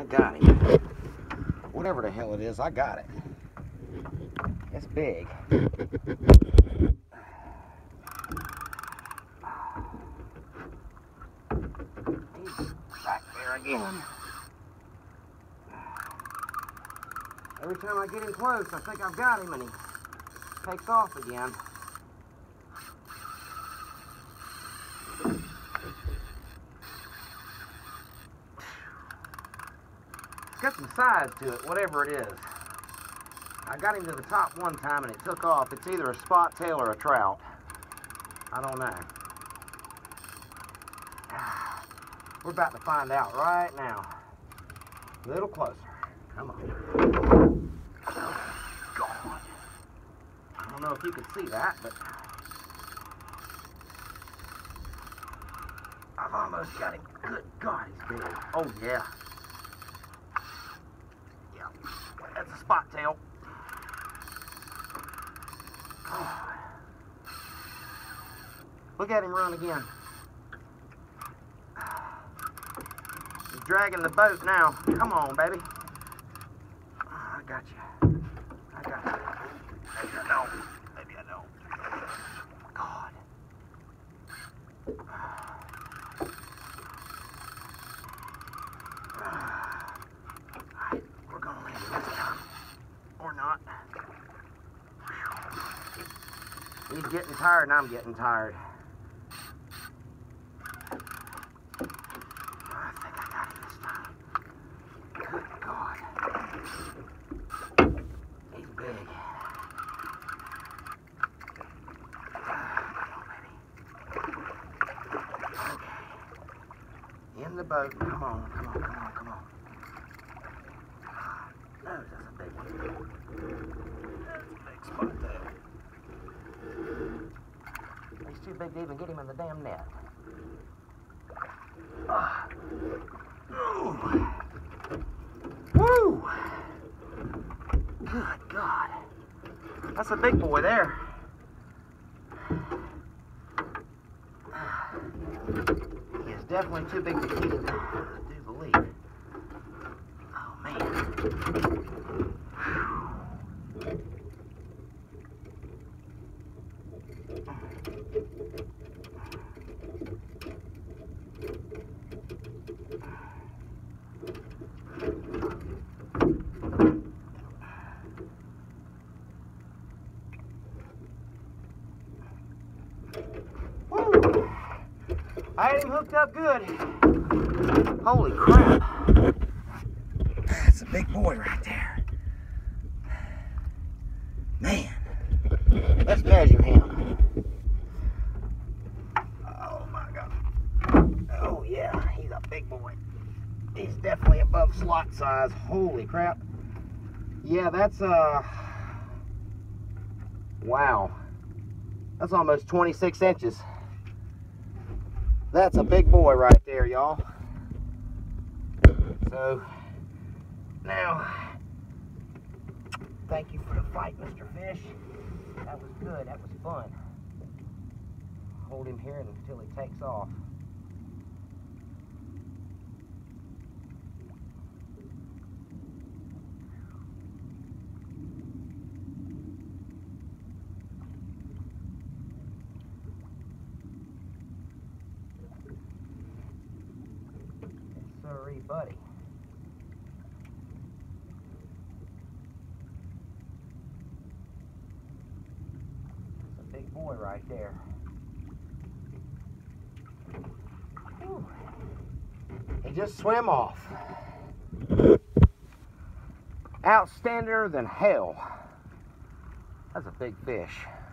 I got him. Whatever the hell it is, I got it. It's big. He's back there again. Every time I get him close, I think I've got him, and he takes off again. It's got some size to it, whatever it is. I got him to the top one time and it took off. It's either a spot tail or a trout. I don't know. We're about to find out right now. A little closer. Come on. Oh, God. I don't know if you can see that, but I've almost got him. Good God, he's big. Oh, yeah. Yeah, that's a spot tail. Oh. Look at him run again. He's dragging the boat now. Come on, baby. Oh, I got you. I got you. Maybe I don't. Maybe I don't. God. Alright, we're gonna land it this time. Or not. He's getting tired and I'm getting tired. I think I got him this time. Good God. He's big. Come on, baby. Okay. In the boat. Come on, come on, come on, come on. No, that's a big one. That's a big spot there. He's too big to even get him in the damn net. Ooh. Woo! Good God. That's a big boy there. He is definitely too big to keep, I do believe. Oh, man. I had him hooked up good. Holy crap. That's a big boy right there. Man. Let's measure him. Oh my God. Oh yeah, he's a big boy. He's definitely above slot size. Holy crap. Yeah, that's wow. That's almost 26 inches. That's a big boy right there, y'all. So, now, thank you for the fight, Mr. Fish. That was good. That was fun. Hold him here until he takes off. Sorry, buddy. That's a big boy right there. Whew. He just swam off. Outstander than hell. That's a big fish.